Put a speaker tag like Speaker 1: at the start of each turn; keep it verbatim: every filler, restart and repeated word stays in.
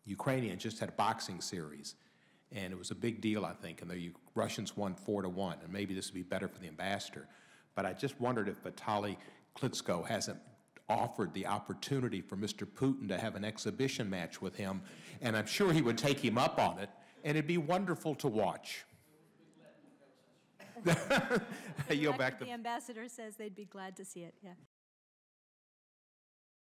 Speaker 1: Ukrainians just had a boxing series, and it was a big deal, I think, and the U Russians won four to one, and maybe this would be better for the ambassador. But I just wondered if Vitaly Klitschko hasn't offered the opportunity for Mister Putin to have an exhibition match with him, and I'm sure he would take him up on it, and it'd be wonderful to watch.
Speaker 2: I yield back
Speaker 3: The ambassador says they'd be glad to see it, yeah.